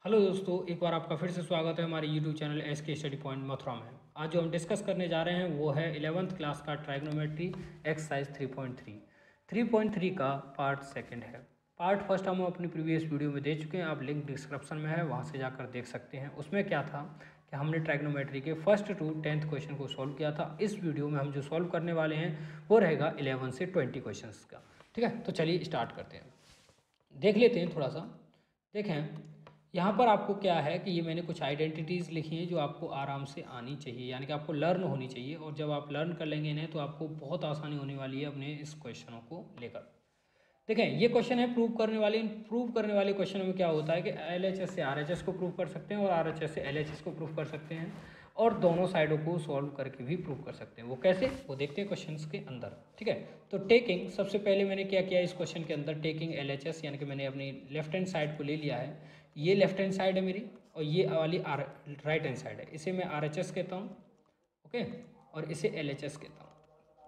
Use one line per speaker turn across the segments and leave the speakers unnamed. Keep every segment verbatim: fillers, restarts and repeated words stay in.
Hello दोस्तों, एक बार आपका फिर से स्वागत है हमारे YouTube channel S K study point Mathura में। आज जो हम डिस्कस करने जा रहे हैं वो है इलेवंथ क्लास का trigonometry exercise three point three three point three का पार्ट सेकंड है। पार्ट फर्स्ट हम अपनी प्रीवियस वीडियो में दे चुके हैं, आप लिंक डिस्क्रिप्शन में है, वहाँ से जाकर देख सकते हैं। उसमें क्या था कि हमने ट्राइग्नोमेट्री के फर्स्ट टू टेंथ क्वेश्चन को सॉल्व किया था। इस वीडियो में हम जो सॉल्व करने वाले हैं वो रहेगा इलेवन से ट्वेंटी क्वेश्चन का। ठीक है, तो चलिए स्टार्ट करते हैं, देख लेते हैं थोड़ा सा। देखें यहाँ पर आपको क्या है कि ये मैंने कुछ आइडेंटिटीज़ लिखी हैं जो आपको आराम से आनी चाहिए, यानी कि आपको लर्न होनी चाहिए। और जब आप लर्न कर लेंगे इन्हें तो आपको बहुत आसानी होने वाली है अपने इस क्वेश्चनों को लेकर। देखें, ये क्वेश्चन है प्रूव करने वाले। प्रूव करने वाले क्वेश्चन में क्या होता है कि एल एच एस से आर एच एस को प्रूव कर सकते हैं और आर एच एस से एल एच एस को प्रूव कर सकते हैं, और दोनों साइडों को सॉल्व करके भी प्रूव कर सकते हैं। वो कैसे, वो देखते हैं क्वेश्चंस के अंदर। ठीक है, तो टेकिंग, सबसे पहले मैंने क्या किया इस क्वेश्चन के अंदर, टेकिंग एल एच एस, यानी कि मैंने अपनी लेफ्ट हैंड साइड को ले लिया है। ये लेफ्ट हैंड साइड है मेरी और ये वाली आर राइट हैंड साइड है। इसे मैं आर एच एस कहता हूँ, ओके, और इसे एल एच एस कहता हूँ।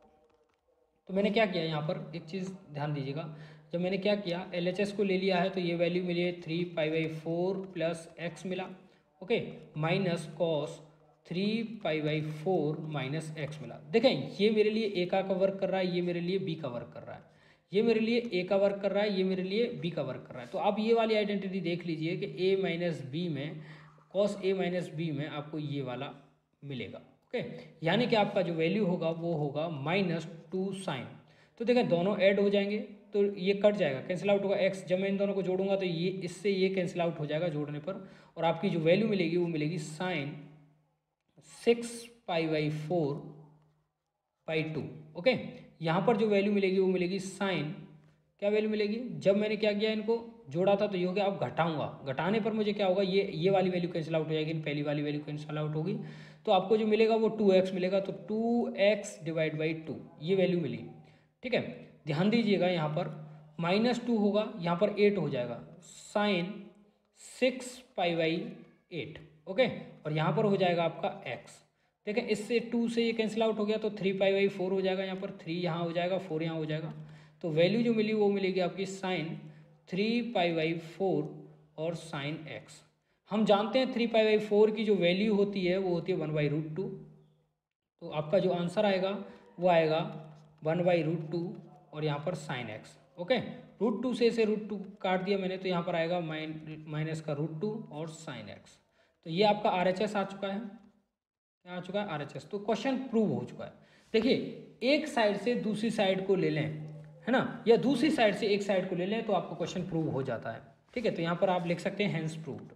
तो मैंने क्या किया यहाँ पर, एक चीज़ ध्यान दीजिएगा, जब मैंने क्या किया एल एच एस को ले लिया है तो ये वैल्यू मिली है three pi by four plus x मिला, okay, minus cos three pi by four minus x मिला। देखें, ये मेरे लिए ए का वर्क कर रहा है, ये मेरे लिए बी का वर्क कर रहा है। ये मेरे लिए ए का वर्क कर रहा है, ये मेरे लिए बी का वर्क कर रहा है। तो आप ये वाली आइडेंटिटी देख लीजिए कि ए माइनस बी में, कॉस ए माइनस बी में आपको ये वाला मिलेगा, ओके। यानी कि आपका जो वैल्यू होगा वो होगा माइनस टू साइन। तो देखें, दोनों ऐड हो जाएंगे तो ये कट जाएगा, कैंसिल आउट होगा एक्स। जब मैं इन दोनों को जोड़ूंगा तो ये इससे ये कैंसिल आउट हो जाएगा जोड़ने पर, और आपकी जो वैल्यू मिलेगी वो मिलेगी sine six pi by four by two, okay. यहाँ पर जो वैल्यू मिलेगी वो मिलेगी साइन, क्या वैल्यू मिलेगी, जब मैंने क्या किया इनको जोड़ा था तो ये हो गया। अब घटाऊंगा, घटाने पर मुझे क्या होगा, ये ये वाली वैल्यू कैंसिल आउट हो जाएगी, पहली वाली वैल्यू कैंसिल आउट होगी, तो आपको जो मिलेगा वो टू एक्स मिलेगा। तो two x divide by two ये वैल्यू मिली। ठीक है, ध्यान दीजिएगा, यहाँ पर माइनस टू होगा, यहाँ पर एट हो जाएगा, sine six pi by eight, okay, और यहाँ पर हो जाएगा आपका एक्स। देखें, इससे टू से ये कैंसिल आउट हो गया तो थ्री पाई बाई फोर हो जाएगा, यहाँ पर थ्री यहाँ हो जाएगा, फोर यहाँ हो जाएगा। तो वैल्यू जो मिली वो मिलेगी आपकी sine three pi by four और साइन एक्स। हम जानते हैं थ्री पाई बाई फोर की जो वैल्यू होती है वो होती है वन बाई रूट टू। तो आपका जो आंसर आएगा वो आएगा वन बाई रूट टू और यहाँ पर sine x, okay. Root two से इसे रूट टू काट दिया मैंने तो यहाँ पर आएगा माइन माइनस का रूट टू और साइन एक्स। तो ये आपका आर एच एस आ चुका है, क्या आ चुका है, आर एच एस। तो क्वेश्चन प्रूव हो चुका है। देखिए, एक साइड से दूसरी साइड को ले लें, है ना, या दूसरी साइड से एक साइड को ले लें तो आपको क्वेश्चन प्रूव हो जाता है। ठीक है, तो यहाँ पर आप लिख सकते हैं hence proved,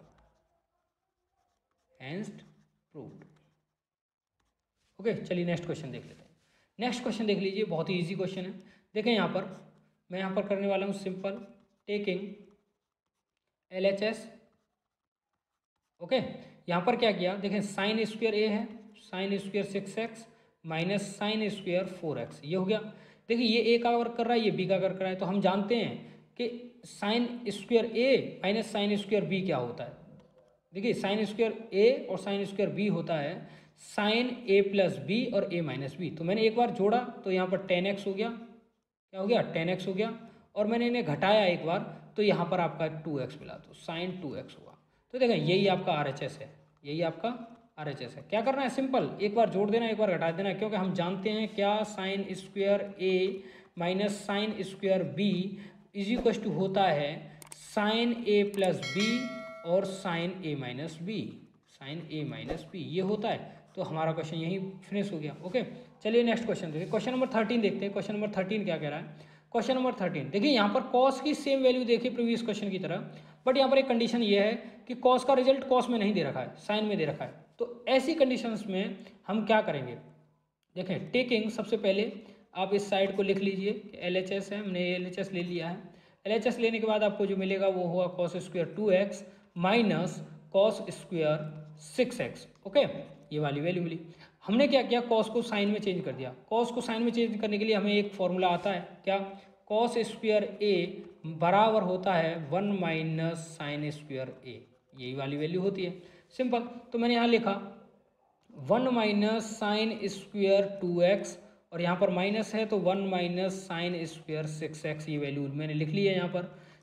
hence proved, okay. चलिए नेक्स्ट क्वेश्चन देख लेते हैं। नेक्स्ट क्वेश्चन देख लीजिए, बहुत ही इजी क्वेश्चन है। देखें, यहाँ पर मैं यहाँ पर करने वाला हूँ simple, taking L H S, okay. यहाँ पर क्या किया, देखें, साइन स्क्वायर ए है, sine square six x minus sine square four x, ये हो गया। देखिए, ये ए का वर्क कर रहा है, ये बी का वर्क कर रहा है, तो हम जानते हैं कि sine square A minus sine square B क्या होता है। देखिए, साइन स्क्वायर ए और साइन स्क्वायर बी होता है साइन ए प्लस बी और ए माइनस बी। तो मैंने एक बार जोड़ा तो यहाँ पर टेन एक्स हो गया, क्या हो गया, टेन एक्स हो गया, और मैंने इन्हें घटाया एक बार तो यहाँ पर आपका टू एक्स मिला, तो साइन टू एक्स हुआ। तो देखें, यही आपका आर एच एस है, यही आपका आर एच एस है। क्या करना है, सिंपल एक बार जोड़ देना, एक बार घटा देना, क्योंकि हम जानते हैं क्या, sine square A minus sine square B is equal to होता है साइन ए प्लस बी और sine A minus B, sine A minus B ये होता है। तो हमारा क्वेश्चन यही फिनिश हो गया, ओके। चलिए नेक्स्ट क्वेश्चन देखिए, क्वेश्चन नंबर थर्टीन देखते हैं। क्वेश्चन नंबर थर्टीन क्या कह रहा है, क्वेश्चन नंबर थर्टीन देखिए, यहाँ पर कॉस की सेम वैल्यू देखिए प्रीवियस क्वेश्चन की तरह, बट यहाँ पर एक कंडीशन ये है कि कॉस का रिजल्ट कॉस में नहीं दे रखा है, साइन में दे रखा है। तो ऐसी कंडीशंस में हम क्या करेंगे, देखें, टेकिंग, सबसे पहले आप इस साइड को लिख लीजिए, एल एच एस है, हमने एल एच एस ले लिया है। एल एच एस लेने के बाद आपको जो मिलेगा वो होगा cos square two x minus cos square six x, okay, ये वाली वैल्यू मिली। हमने क्या किया, कॉस को साइन में चेंज कर दिया। कॉस को साइन में चेंज करने के लिए हमें एक फॉर्मूला आता है, क्या, कॉस स्क्वायर ए बराबर होता है one minus sine square A, यही वाली वैल्यू होती है, सिंपल। तो मैंने यहाँ लिखा one minus sine square two x, और यहाँ पर माइनस है तो one minus sine square six x, ये वैल्यू मैंने लिख ली है यहाँ पर।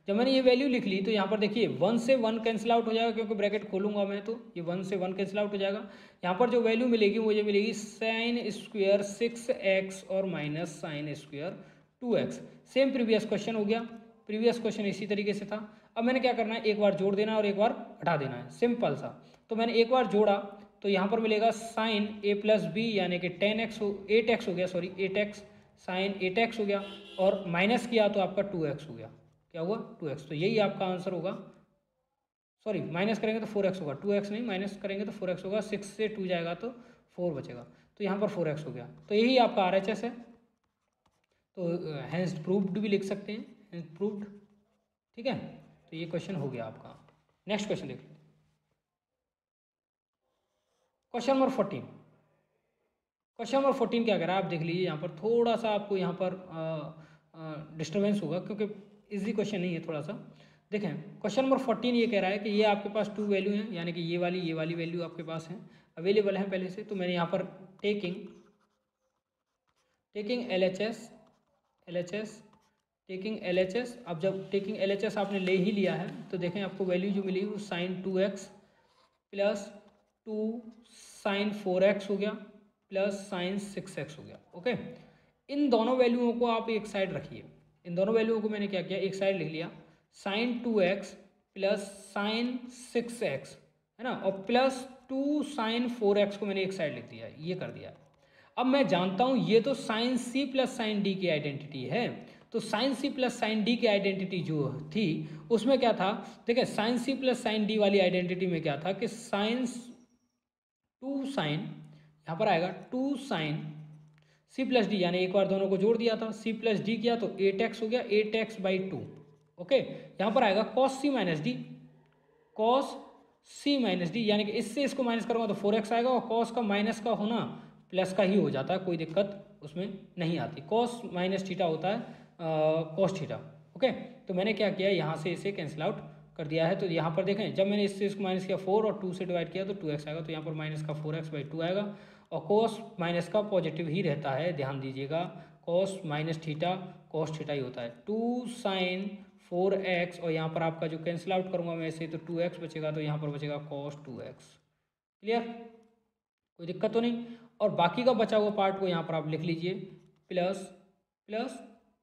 जब मैंने ये वैल्यू लिख ली तो यहाँ पर देखिए वन से वन कैंसिल आउट हो जाएगा, क्योंकि ब्रैकेट खोलूंगा मैं तो ये वन से वन कैंसिल आउट हो जाएगा। यहाँ पर जो वैल्यू मिलेगी मुझे मिलेगी साइन स्क्वायर सिक्स एक्स और minus sine square two x. Same previous question हो गया, प्रीवियस क्वेश्चन इसी तरीके से था। अब मैंने क्या करना है, एक बार जोड़ देना और एक बार घटा देना है, सिंपल सा। तो मैंने एक बार जोड़ा तो यहाँ पर मिलेगा साइन ए प्लस बी यानी कि टेन एक्स हो एट एक्स हो गया, sorry eight x, sine eight x हो गया, और माइनस किया तो आपका टू एक्स हो गया। क्या हुआ, टू एक्स। तो यही आपका आंसर होगा, सॉरी माइनस करेंगे तो फोर एक्स होगा, टू एक्स नहीं, माइनस करेंगे तो फोर एक्स होगा, सिक्स से टू जाएगा तो फोर बचेगा, तो यहाँ पर फोर एक्स हो गया। तो यही आपका आर एच एस है। तो हैंस प्रूव्ड भी लिख सकते हैं, हैंस प्रूव्ड, ठीक है। तो ये क्वेश्चन हो गया आपका। नेक्स्ट क्वेश्चन देख लेते हैं, question number fourteen. Question number fourteen क्या कह रहा है आप देख लीजिए। यहाँ पर थोड़ा सा आपको यहाँ पर डिस्टर्बेंस होगा क्योंकि इजी क्वेश्चन नहीं है थोड़ा सा। देखें क्वेश्चन नंबर फोर्टीन ये कह रहा है कि ये आपके पास टू वैल्यू हैं, यानी कि ये वाली ये वाली वैल्यू आपके पास है, अवेलेबल है पहले से। तो मैंने यहाँ पर taking taking L H S L H S taking L H S अब जब टेकिंग एल एच एस आपने ले ही लिया है तो देखें आपको वैल्यू जो मिली वो sine two x plus two sine four x हो गया प्लस साइन सिक्स एक्स हो गया। ओके, इन दोनों वैल्यूओं को आप एक साइड रखिए। इन दोनों वैल्यूओं को मैंने क्या किया, एक साइड लिख लिया, sine two x plus sine six x है ना, और plus two sine four x को मैंने एक साइड लिख दिया, ये कर दिया। अब मैं जानता हूँ ये तो sine C plus sine D की आइडेंटिटी है, तो sine C plus sine D की आइडेंटिटी जो थी उसमें क्या था, देखिए sine C plus sine D वाली आइडेंटिटी में क्या था कि साइन टू साइन, यहाँ पर आएगा two sine C plus D, यानी एक बार दोनों को जोड़ दिया था, सी प्लस डी किया तो एट एक्स हो गया, eight x by two. Okay, यहाँ पर आएगा cos C minus D, cos C minus D, यानी कि इससे इसको माइनस करूँगा तो फोर एक्स आएगा, और कॉस का माइनस का होना प्लस का ही हो जाता है, कोई दिक्कत उसमें नहीं आती। कॉस माइनस थीटा होता है कॉस थीटा। ओके, तो मैंने क्या किया, यहाँ से इसे कैंसिल आउट कर दिया है। तो यहाँ पर देखें जब मैंने इससे इसको माइनस किया फोर और टू से डिवाइड किया तो टू एक्स आएगा, तो यहाँ पर माइनस का फोर एक्स बाई टू आएगा, और कॉस माइनस का पॉजिटिव ही रहता है, ध्यान दीजिएगा, cos minus theta cos theta ही होता है। टू साइन फोर एक्स, और यहाँ पर आपका जो कैंसिल आउट करूँगा मैं इसे तो टू एक्स बचेगा, तो यहाँ पर बचेगा कॉस टू एक्स। क्लियर, कोई दिक्कत तो नहीं। और बाकी का बचा हुआ पार्ट को यहाँ पर आप लिख लीजिए, plus plus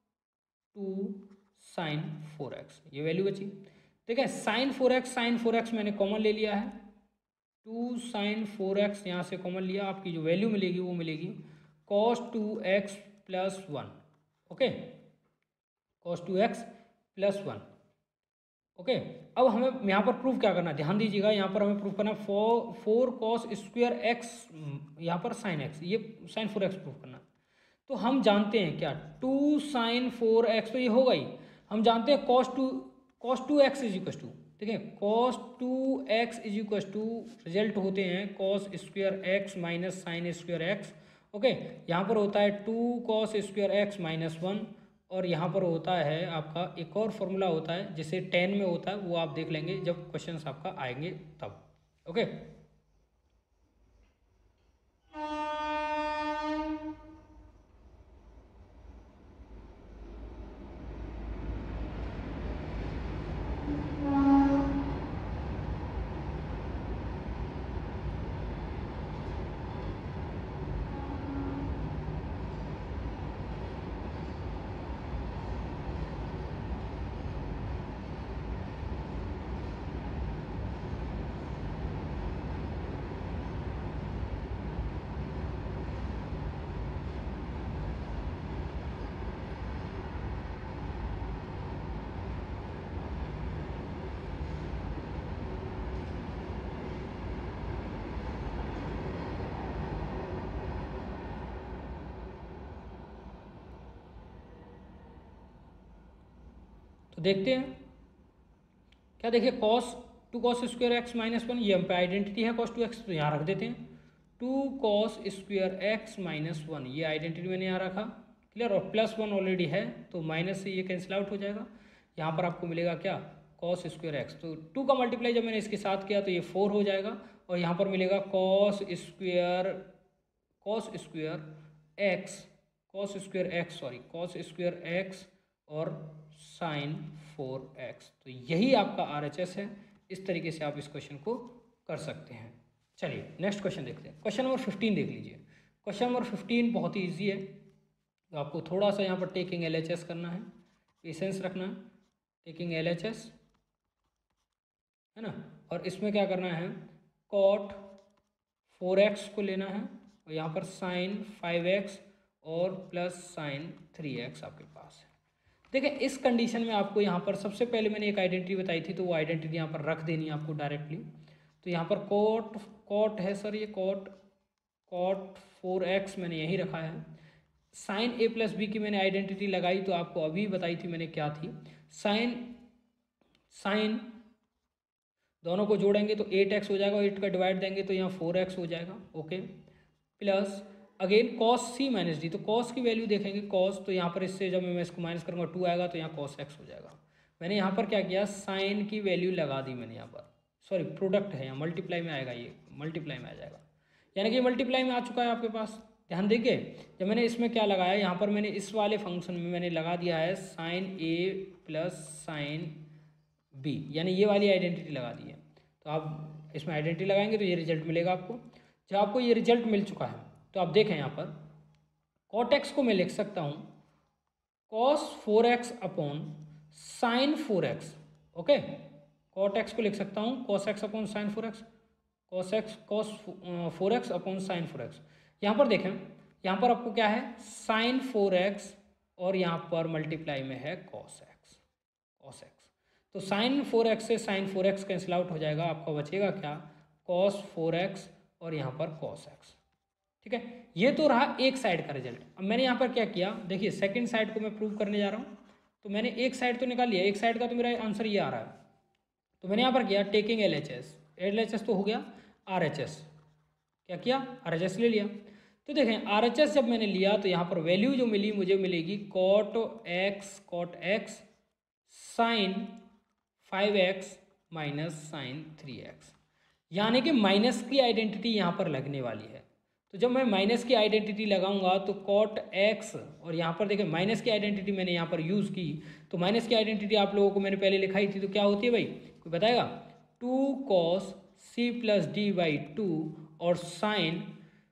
two sine four x, ये वैल्यू बची। ठीक है, sine four x sine four x मैंने कॉमन ले लिया है, टू साइन फोर एक्स यहाँ से कॉमन लिया, आपकी जो वैल्यू मिलेगी वो मिलेगी cos two x plus one. Okay, cos two x plus one. Okay, अब हमें यहाँ पर प्रूफ क्या करना है, ध्यान दीजिएगा, यहाँ पर हमें प्रूफ करना है four four cos square x, यहाँ पर साइन एक्स, ये साइन फोर एक्स प्रूफ करना है। तो हम जानते हैं क्या, टू साइन फोर एक्स, तो ये होगा ही, हम जानते हैं cos two cos two x is equals to, ठीक है, cos two x is equals to result होते हैं cos square x minus sine square x. Okay, यहाँ पर होता है two cos square x minus one, और यहाँ पर होता है आपका एक और फॉर्मूला होता है जिसे टेन में होता है, वो आप देख लेंगे जब क्वेश्चंस आपका आएंगे तब। ओके, तो देखते हैं क्या, देखिए cos two cos square x minus one, ये हम पे आइडेंटिटी है कॉस टू एक्स, तो यहाँ रख देते हैं two cos square x minus one, ये आइडेंटिटी मैंने यहाँ रखा। क्लियर, और प्लस वन ऑलरेडी है तो माइनस से ये कैंसिल आउट हो जाएगा, यहाँ पर आपको मिलेगा क्या, कॉस स्क्वायर एक्स, तो टू का मल्टीप्लाई जब मैंने इसके साथ किया तो ये फोर हो जाएगा, और यहाँ पर मिलेगा cos square cos square x cos square x sorry cos square x और साइन फोर एक्स। तो यही आपका आर एच एस है। इस तरीके से आप इस क्वेश्चन को कर सकते हैं। चलिए नेक्स्ट क्वेश्चन देखते हैं। क्वेश्चन नंबर फिफ्टीन देख लीजिए। क्वेश्चन नंबर फिफ्टीन बहुत ही ईजी है, तो आपको थोड़ा सा यहाँ पर टेकिंग एल एच एस करना है, पेशेंस रखना है। टेकिंग एल एच एस है ना, और इसमें क्या करना है, कॉट फोर एक्स को लेना है और यहाँ पर साइन फाइव एक्स और प्लस साइन थ्री एक्स आपके पास है। देखिए इस कंडीशन में आपको यहाँ पर सबसे पहले मैंने एक आइडेंटिटी बताई थी, तो वो आइडेंटिटी यहाँ पर रख देनी है आपको डायरेक्टली। तो यहाँ पर कॉट कॉट है सर, ये कॉट कॉट फोर एक्स मैंने यही रखा है। साइन ए प्लस बी की मैंने आइडेंटिटी लगाई, तो आपको अभी बताई थी मैंने क्या थी। साइन साइन दोनों को जोड़ेंगे तो एट एक्स हो जाएगा, एट का डिवाइड देंगे तो यहाँ फोर एक्स हो जाएगा। Okay, plus again cos C minus D, तो कॉस की वैल्यू देखेंगे कॉस, तो यहाँ पर इससे जब मैं इसको माइनस करूँगा टू आएगा, तो यहाँ कॉस एक्स हो जाएगा। मैंने यहाँ पर क्या किया, साइन की वैल्यू लगा दी मैंने यहाँ पर, सॉरी प्रोडक्ट है यहाँ, मल्टीप्लाई में आएगा, ये मल्टीप्लाई में आ जाएगा, यानी कि मल्टीप्लाई में आ चुका है आपके पास। ध्यान देखिए जब मैंने इसमें क्या लगाया, यहाँ पर मैंने इस वाले फंक्शन में मैंने लगा दिया है sine A plus sine B, यानी ये वाली आइडेंटिटी लगा दी है। तो आप इसमें आइडेंटिटी लगाएंगे तो ये रिजल्ट मिलेगा आपको। जब आपको ये रिजल्ट मिल चुका है तो आप देखें यहाँ पर कॉट एक्स को मैं लिख सकता हूँ cos four x upon sine four x. Okay, cot x को लिख सकता हूँ cos x upon sine four x, cos x cos four x upon sine four x. यहाँ पर देखें, यहाँ पर आपको क्या है, साइन फोर एक्स और यहाँ पर मल्टीप्लाई में है कॉस एक्स, कॉस एक्स। तो साइन फोर एक्स से sine four x cancel out हो जाएगा, आपका बचेगा क्या, कॉस फोर एक्स और यहाँ पर कॉस एक्स। ठीक है, ये तो रहा एक साइड का रिजल्ट। अब मैंने यहाँ पर क्या किया, देखिए सेकंड साइड को मैं प्रूव करने जा रहा हूँ, तो मैंने एक साइड तो निकाल लिया, एक साइड का तो मेरा आंसर ये आ रहा है। तो मैंने यहाँ पर किया taking L H S, L H S तो हो गया, आर एच एस क्या किया, आर एच एस ले लिया। तो देखें आर एच एस जब मैंने लिया तो यहाँ पर वैल्यू जो मिली मुझे मिलेगी cot x cot x sine five x minus sine three x, यानी कि माइनस की आइडेंटिटी यहाँ पर लगने वाली है। तो जब मैं माइनस की आइडेंटिटी लगाऊंगा तो कॉट एक्स, और यहाँ पर देखें माइनस की आइडेंटिटी मैंने यहाँ पर यूज़ की, तो माइनस की आइडेंटिटी आप लोगों को मैंने पहले लिखाई थी, तो क्या होती है भाई, कोई बताएगा, two cos C plus D by two और sine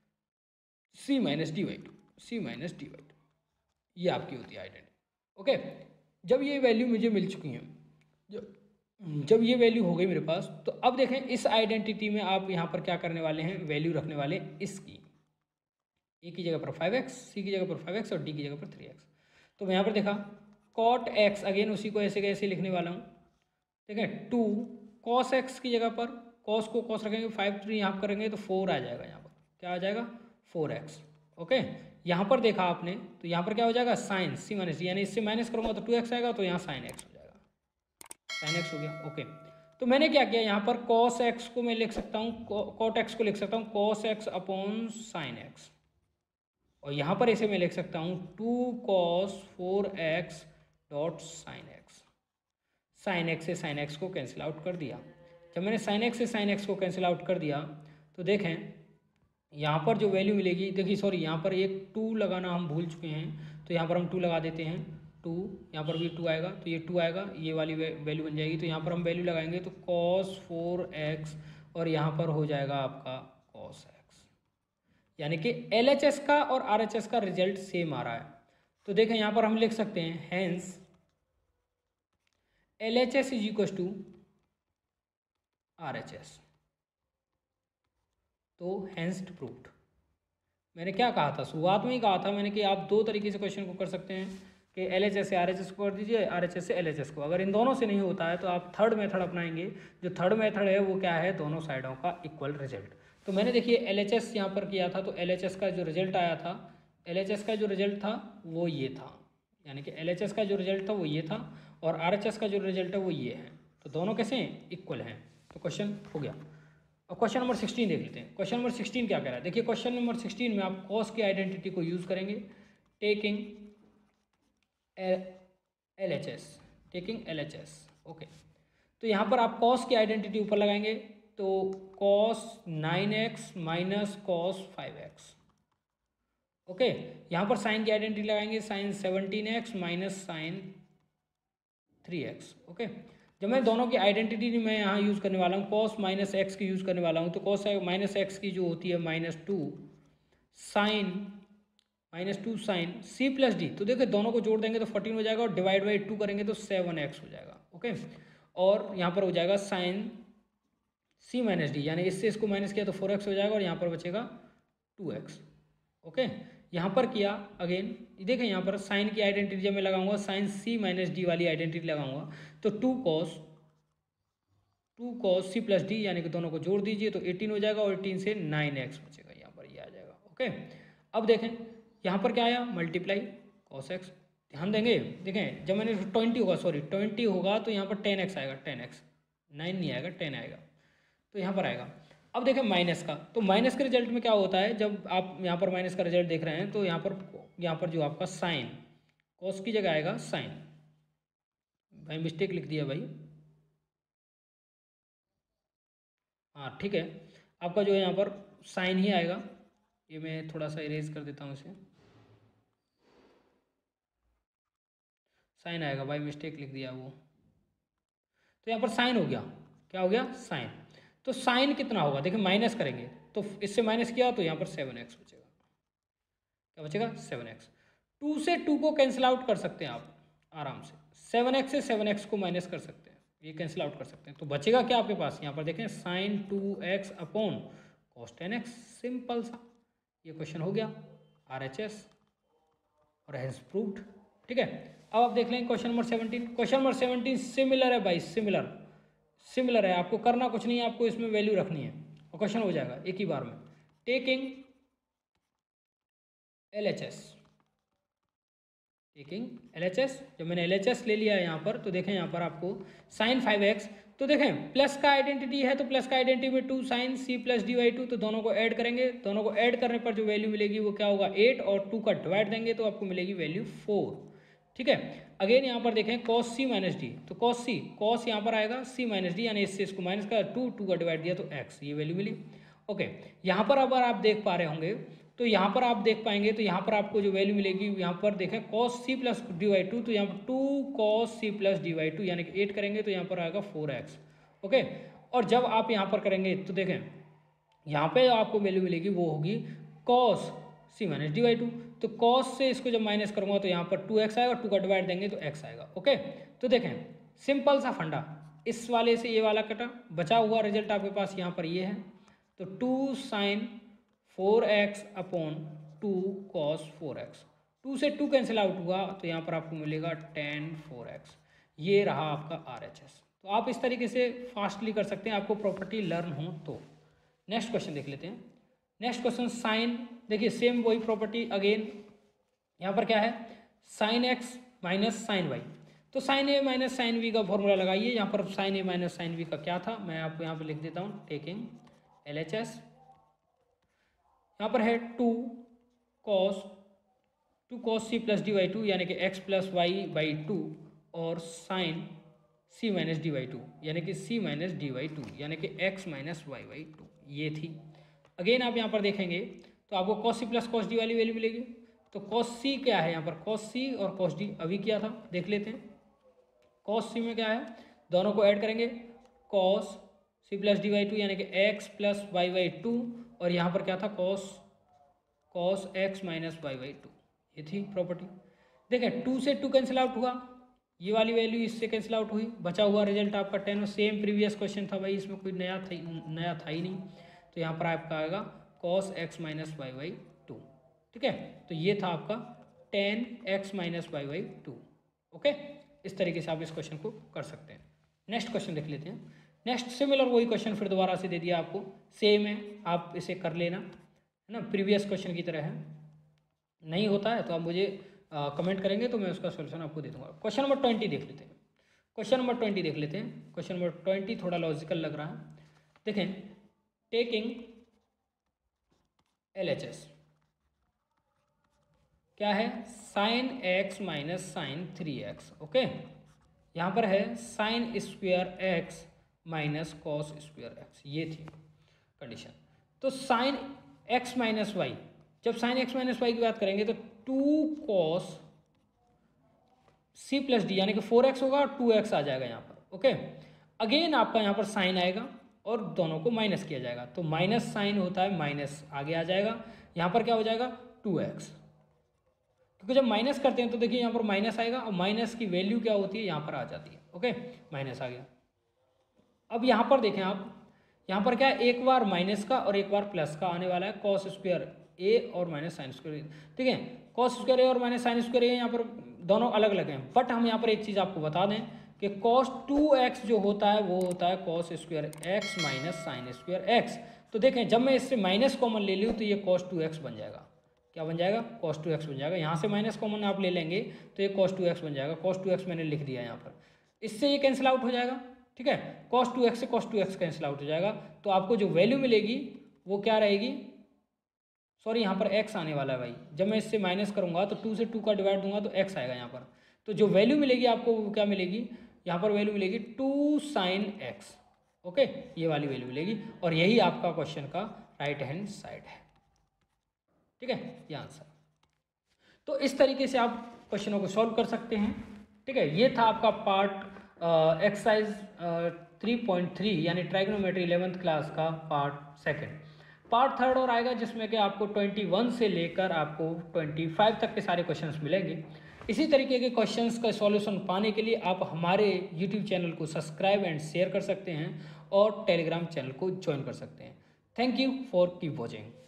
C minus D by two, C minus D by two, ये आपकी होती है आइडेंटिटी। ओके, जब ये वैल्यू मुझे मिल चुकी हैं, जब जब ये वैल्यू हो गई मेरे पास, तो अब देखें इस आइडेंटिटी में आप यहाँ पर क्या करने वाले हैं, वैल्यू रखने वाले हैं इसकी, ए की जगह पर फाइव एक्स, सी की जगह पर फाइव एक्स और डी की जगह पर थ्री एक्स। तो मैं यहाँ पर देखा कॉट एक्स, अगेन उसी को ऐसे कैसे लिखने वाला हूँ, ठीक है, टू कॉस एक्स की जगह पर कॉस को कॉस रखेंगे, फाइव थ्री यहाँ करेंगे तो फोर आ जाएगा, यहाँ पर क्या आ जाएगा, फोर एक्स। ओके, यहाँ पर देखा आपने तो यहाँ पर क्या हो जाएगा, साइन सी माइनस डी, यानी इससे माइनस करूँगा तो टू एक्स आएगा, तो यहाँ साइन एक्स हो जाएगा, साइन एक्स हो गया। ओके, तो मैंने क्या किया, यहाँ पर कॉस एक्स को मैं लिख सकता हूँ, कॉट एक्स को लिख सकता हूँ cos x upon sine x, और यहाँ पर इसे मैं लिख सकता हूँ two cos four x dot sine x. Sine x से साइन एक्स को कैंसिल आउट कर दिया। जब मैंने साइन एक्स से साइन एक्स को कैंसिल आउट कर दिया तो देखें यहाँ पर जो वैल्यू मिलेगी, देखिए सॉरी यहाँ पर एक टू लगाना हम भूल चुके हैं, तो यहाँ पर हम टू लगा देते हैं, टू यहाँ पर भी टू आएगा, तो ये टू आएगा, ये वाली वैल्यू बन जाएगी। तो यहाँ पर हम वैल्यू लगाएंगे तो कॉस फोर एक्स और यहाँ पर हो जाएगा आपका कॉस एक्स, यानी कि एल एच एस का और आर एच एस का रिजल्ट सेम आ रहा है। तो देखें यहाँ पर हम लिख सकते हैं hence L H S is equal to R H S, तो हैंस प्रूव्ड। मैंने क्या कहा था, शुरुआत में ही कहा था मैंने कि आप दो तरीके से क्वेश्चन को कर सकते हैं कि एल एच एस से आर एच एस को कर दीजिए, आर एच एस से एल एच एस को। अगर इन दोनों से नहीं होता है तो आप थर्ड मेथड अपनाएंगे। जो थर्ड मेथड है वो क्या है, दोनों साइडों का इक्वल रिजल्ट। तो मैंने देखिए एल एच एस यहाँ पर किया था, तो एल एच एस का जो रिजल्ट आया था, एल एच एस का जो रिजल्ट था वो ये था, यानी कि एल एच एस का जो रिजल्ट था वो ये था और आर एच एस का जो रिजल्ट है वो ये है। तो दोनों कैसे हैं, इक्वल हैं। तो क्वेश्चन हो गया। अब क्वेश्चन नंबर सिक्सटीन देख लेते हैं। क्वेश्चन नंबर सिक्सटीन क्या कह रहा है, देखिए क्वेश्चन नंबर सिक्सटीन में आप कॉस की आइडेंटिटी को यूज़ करेंगे, taking L H S, taking L H S. Okay, तो यहाँ पर आप कॉस की आइडेंटिटी ऊपर लगाएंगे, तो cos nine x minus cos five x. Okay, यहाँ पर साइन की आइडेंटिटी लगाएंगे, sine seventeen x minus sine three x. Okay, जब मैं दोनों की आइडेंटिटी मैं यहाँ यूज़ करने वाला हूँ, कॉस माइनस एक्स की यूज़ करने वाला हूँ, तो कॉस माइनस एक्स की जो होती है minus two sine minus two sine C plus D, तो देखिए दोनों को जोड़ देंगे तो फोर्टीन हो जाएगा और डिवाइड बाई टू करेंगे तो सेवन एक्स हो जाएगा। ओके, और यहाँ पर हो जाएगा साइन सी माइनस डी, यानी इससे इसको माइनस किया तो फोर एक्स हो जाएगा और यहाँ पर बचेगा टू एक्स। ओके, यहाँ पर किया अगेन, देखें यहाँ पर साइन की आइडेंटिटी जब मैं लगाऊंगा साइन सी माइनस डी वाली आइडेंटिटी लगाऊंगा तो two cos two cos C plus D, यानी कि दोनों को जोड़ दीजिए तो एटीन हो जाएगा और एटीन से नाइन एक्स बचेगा, यहाँ पर ये आ जाएगा। ओके, अब देखें यहाँ पर क्या आया, मल्टीप्लाई कॉस एक्स, ध्यान देंगे, देखें जब मैंने ट्वेंटी होगा सॉरी ट्वेंटी होगा तो यहाँ पर टेन एक्स आएगा, टेन एक्स, नाइन नहीं आएगा, टेन आएगा, तो यहाँ पर आएगा। अब देखें माइनस का, तो माइनस के रिजल्ट में क्या होता है, जब आप यहाँ पर माइनस का रिजल्ट देख रहे हैं तो यहाँ पर यहाँ पर जो आपका साइन कॉस की जगह आएगा साइन, भाई मिस्टेक लिख दिया भाई, हाँ ठीक है, आपका जो है यहाँ पर साइन ही आएगा, ये मैं थोड़ा सा इरेज कर देता हूँ इसे, साइन आएगा भाई, मिस्टेक लिख दिया वो, तो यहाँ पर साइन हो गया, क्या हो गया साइन। तो साइन कितना होगा, देखिए माइनस करेंगे तो इससे माइनस किया तो यहाँ पर सेवन एक्स बचेगा, क्या बचेगा सेवन एक्स। टू से टू को कैंसिल आउट कर सकते हैं आप आराम से, सेवन एक्स से सेवन एक्स को माइनस कर सकते हैं, ये कैंसिल आउट कर सकते हैं, तो बचेगा क्या आपके पास, यहाँ पर देखें sine two x upon cos ten x, simple सा ये क्वेश्चन हो गया आर एच एस और हैज प्रूव्ड। ठीक है, अब आप देख लेंगे question number seventeen. Question number seventeen similar है भाई, सिमिलर सिमिलर है, आपको करना कुछ नहीं है, आपको इसमें वैल्यू रखनी है और क्वेश्चन हो जाएगा एक ही बार में। Taking L H S, taking L H S, जब मैंने एल एच एस ले लिया है यहाँ पर, तो देखें यहाँ पर आपको साइन फाइव एक्स, तो देखें प्लस का आइडेंटिटी है तो प्लस का आइडेंटिटी में two sine C plus D by two, तो दोनों को ऐड करेंगे, दोनों को ऐड करने पर जो वैल्यू मिलेगी वो क्या होगा एट, और टू का डिवाइड देंगे तो आपको मिलेगी वैल्यू फोर। ठीक है, अगेन यहाँ पर देखें कॉस सी माइनस डी, तो कॉस सी कॉस यहाँ पर आएगा सी माइनस डी, यानी इससे इसको माइनस का टू, टू का डिवाइड दिया तो एक्स, ये वैल्यू मिली। ओके, यहाँ पर अगर आप देख पा रहे होंगे तो यहाँ पर आप देख पाएंगे तो यहाँ पर आपको जो वैल्यू मिलेगी, यहाँ पर देखें cos C plus D by two, तो यहाँ पर two cos C plus D by two, यानी कि एट करेंगे तो यहाँ पर आएगा फोर एक्स। ओके, और जब आप यहाँ पर करेंगे तो देखें यहाँ पे आपको वैल्यू मिलेगी वो होगी cos C minus D by two, तो कॉस से इसको जब माइनस करूँगा तो यहाँ पर टू एक्स आएगा, टू का डिवाइड देंगे तो एक्स आएगा। ओके, तो देखें सिंपल सा फंडा, इस वाले से ये वाला कटा, बचा हुआ रिजल्ट आपके पास यहाँ पर ये है, तो two sine four x upon two cos four x, two से टू कैंसिल आउट हुआ तो यहाँ पर आपको मिलेगा टेन फोर एक्स, ये रहा आपका आर एच एस। तो आप इस तरीके से फास्टली कर सकते हैं, आपको प्रॉपर्टी लर्न हो तो। नेक्स्ट क्वेश्चन देख लेते हैं। नेक्स्ट क्वेश्चन साइन, देखिए सेम वही प्रॉपर्टी अगेन, यहाँ पर क्या है sine x minus sine y, तो sine A minus sine B का फॉर्मूला लगाइए। यहाँ पर sine A minus sine B का क्या था, मैं आपको यहाँ पर लिख देता हूँ, टेकिंग एल एच एस, यहाँ पर है two cos two cos C plus D by two, यानी कि x plus y by two, और sine C minus D by two, यानी कि C minus D by two, यानी कि x minus y by two, ये थी। अगेन आप यहाँ पर देखेंगे तो आपको cos C plus cos D वाली वैल्यू मिलेगी, तो कॉस सी क्या है यहाँ पर, कॉस सी और कॉस डी अभी किया था, देख लेते हैं। कॉस सी में क्या है, दोनों को ऐड करेंगे, cos C plus D by two, यानी कि x plus y by two, और यहाँ पर क्या था cos cos x minus y by two, ये थी प्रॉपर्टी। देखें टू से टू कैंसिल आउट हुआ, ये वाली वैल्यू इससे कैंसिल आउट हुई, बचा हुआ रिजल्ट आपका टेन, सेम प्रीवियस क्वेश्चन था भाई, इसमें कोई नया था नया था ही नहीं, तो यहाँ पर आपका आएगा cos x minus y by two. ठीक है, तो ये था आपका ten x minus y by two. Okay, इस तरीके से आप इस क्वेश्चन को कर सकते हैं। नेक्स्ट क्वेश्चन देख लेते हैं। नेक्स्ट सिमिलर वही क्वेश्चन फिर दोबारा से दे दिया आपको, सेम है, आप इसे कर लेना, है ना, प्रीवियस क्वेश्चन की तरह है। नहीं होता है तो आप मुझे कमेंट करेंगे तो मैं उसका सॉल्यूशन आपको दे दूंगा। क्वेश्चन नंबर ट्वेंटी देख लेते हैं। क्वेश्चन नंबर ट्वेंटी देख लेते हैं। क्वेश्चन नंबर ट्वेंटी थोड़ा लॉजिकल लग रहा है। देखें, टेकिंग एल एच एस क्या है, sine x minus sine three x. Okay, यहाँ पर है sine square x minus cos square x, ये थी कंडीशन। तो साइन एक्स माइनस वाई, जब साइन एक्स माइनस वाई की बात करेंगे तो two cos C plus D यानी कि फोर एक्स होगा और टू एक्स आ जाएगा यहाँ पर। ओके, अगेन आपका यहाँ पर साइन आएगा और दोनों को माइनस किया जाएगा, तो माइनस साइन होता है माइनस आगे आ जाएगा, यहाँ पर क्या हो जाएगा टू एक्स, क्योंकि जब माइनस करते हैं तो देखिए यहाँ पर माइनस आएगा और माइनस की वैल्यू क्या होती है यहाँ पर आ जाती है। ओके, माइनस आ गया। अब यहाँ पर देखें आप, यहाँ पर क्या है, एक बार माइनस का और एक बार प्लस का आने वाला है, कॉस स्क्वायर ए और माइनस साइन स्क्वायर, ठीक है। कॉस स्क्वायर ए और माइनस साइन स्क्वायर ए यहाँ पर दोनों अलग अलग हैं, बट हम यहाँ पर एक चीज़ आपको बता दें कि कॉस टू एक्स जो होता है वो होता है cos square x minus sine square x. तो देखें जब मैं इससे माइनस कॉमन ले लूँ तो ये कॉस टू एक्स बन जाएगा, क्या बन जाएगा, कॉस टू एक्स बन जाएगा। यहाँ से माइनस कॉमन आप ले लेंगे तो ये कॉस टू एक्स बन जाएगा, कॉस टू एक्स मैंने लिख दिया यहाँ पर, इससे ये कैंसिल आउट हो जाएगा, ठीक है। कॉस टू एक्स से cos two x cancel out हो जाएगा, तो आपको जो वैल्यू मिलेगी वो क्या रहेगी, सॉरी यहाँ पर एक्स आने वाला है भाई, जब मैं इससे माइनस करूँगा तो टू से टू का डिवाइड दूंगा तो एक्स आएगा यहाँ पर, तो जो वैल्यू मिलेगी आपको वो क्या मिलेगी, यहाँ पर वैल्यू मिलेगी टू साइन एक्स। ओके, ये वाली वैल्यू मिलेगी और यही आपका क्वेश्चन का राइट हैंड साइड है, ठीक है, ये आंसर। तो इस तरीके से आप क्वेश्चनों को सॉल्व कर सकते हैं, ठीक है। ये था आपका part exercise three point three यानी ट्राइगोनोमेट्री इलेवेंथ क्लास का पार्ट सेकंड। पार्ट थर्ड और आएगा जिसमें कि आपको ट्वेंटी वन से लेकर आपको ट्वेंटी फाइव तक के सारे क्वेश्चंस मिलेंगे। इसी तरीके के क्वेश्चंस का सॉल्यूशन पाने के लिए आप हमारे यूट्यूब चैनल को सब्सक्राइब एंड शेयर कर सकते हैं और टेलीग्राम चैनल को ज्वाइन कर सकते हैं। Thank you for keep watching.